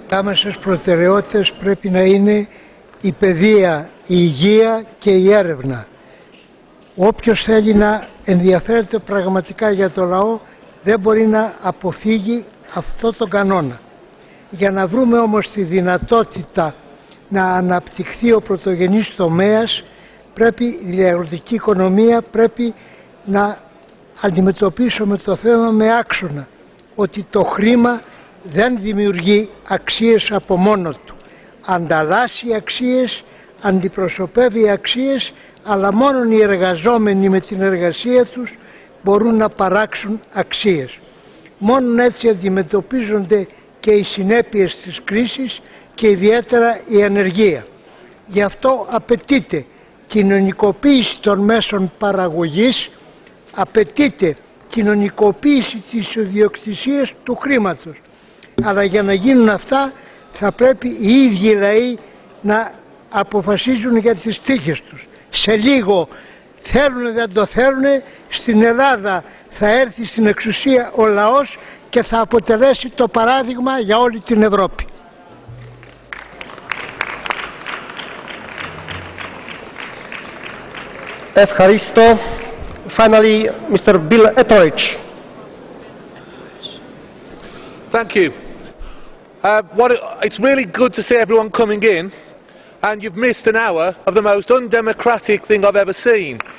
Άμεσες προτεραιότητες πρέπει να είναι η παιδεία, η υγεία και η έρευνα. Όποιος θέλει να ενδιαφέρεται πραγματικά για το λαό δεν μπορεί να αποφύγει αυτό το κανόνα. Για να βρούμε όμως τη δυνατότητα να αναπτυχθεί ο πρωτογενής τομέας, πρέπει η αγροτική οικονομία, πρέπει να αντιμετωπίσουμε το θέμα με άξονα ότι το χρήμα δεν δημιουργεί αξίες από μόνο του. Ανταλλάσσει αξίες, αντιπροσωπεύει αξίες, αλλά μόνο οι εργαζόμενοι με την εργασία τους μπορούν να παράξουν αξίες. Μόνο έτσι αντιμετωπίζονται και οι συνέπειες της κρίσης και ιδιαίτερα η ανεργία. Γι' αυτό απαιτείται κοινωνικοποίηση των μέσων παραγωγής, απαιτείται κοινωνικοποίηση της ιδιοκτησίας του χρήματος. Αλλά για να γίνουν αυτά θα πρέπει οι ίδιοι λαοί να αποφασίζουν για τις τύχες τους. Σε λίγο, θέλουν δεν το θέλουν, στην Ελλάδα θα έρθει στην εξουσία ο λαός και θα αποτελέσει το παράδειγμα για όλη την Ευρώπη. Ευχαριστώ. Finally, Mr. Bill Etheridge. Thank you. It's really good to see everyone coming in, and you've missed an hour of the most undemocratic thing I've ever seen.